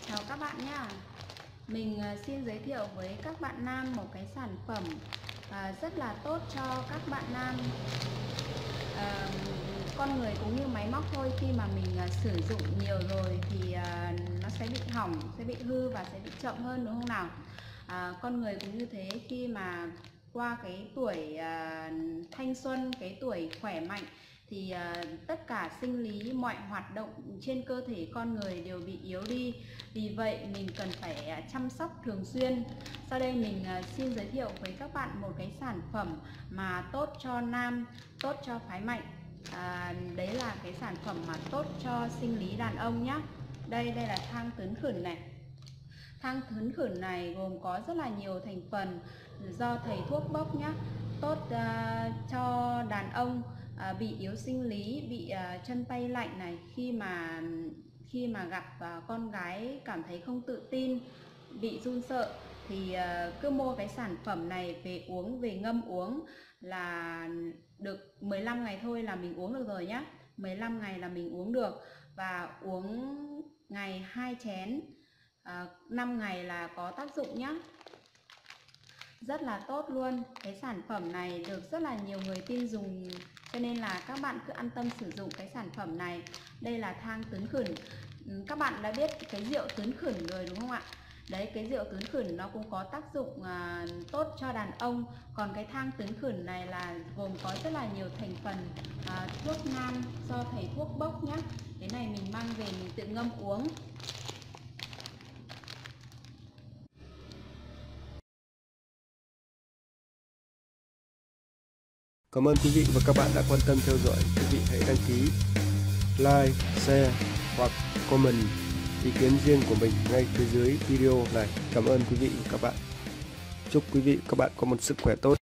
Chào các bạn nhé. Mình xin giới thiệu với các bạn nam một cái sản phẩm rất là tốt cho các bạn nam, con người cũng như máy móc thôi. Khi mà mình sử dụng nhiều rồi thì nó sẽ bị hỏng, sẽ bị hư và sẽ bị chậm hơn, đúng không nào? Con người cũng như thế, khi mà qua cái tuổi thanh xuân, cái tuổi khỏe mạnh thì tất cả sinh lý, mọi hoạt động trên cơ thể con người đều bị yếu đi. Vì vậy mình cần phải chăm sóc thường xuyên. Sau đây mình xin giới thiệu với các bạn một cái sản phẩm mà tốt cho nam, tốt cho phái mạnh. Đấy là cái sản phẩm mà tốt cho sinh lý đàn ông nhé. Đây là thang tấn khửn này. Thang tấn khửn này gồm có rất là nhiều thành phần do thầy thuốc bốc nhá. Tốt cho đàn ông bị yếu sinh lý, bị chân tay lạnh này, khi mà gặp con gái cảm thấy không tự tin, bị run sợ thì cứ mua cái sản phẩm này về uống, về ngâm uống là được 15 ngày thôi là mình uống được rồi nhá. 15 ngày là mình uống được, và uống ngày 2 chén, 5 ngày là có tác dụng nhá. Rất là tốt luôn. Cái sản phẩm này được rất là nhiều người tin dùng, cho nên là các bạn cứ an tâm sử dụng cái sản phẩm này. Đây là thang tấn khửn. Các bạn đã biết cái rượu tấn khửn rồi đúng không ạ? Đấy, cái rượu tấn khửn nó cũng có tác dụng tốt cho đàn ông. Còn cái thang tấn khửn này là gồm có rất là nhiều thành phần thuốc nam do thầy thuốc bốc nhá. Cái này mình mang về mình tự ngâm uống. Cảm ơn quý vị và các bạn đã quan tâm theo dõi. Quý vị hãy đăng ký, like, share hoặc comment ý kiến riêng của mình ngay phía dưới video này. Cảm ơn quý vị và các bạn. Chúc quý vị và các bạn có một sức khỏe tốt.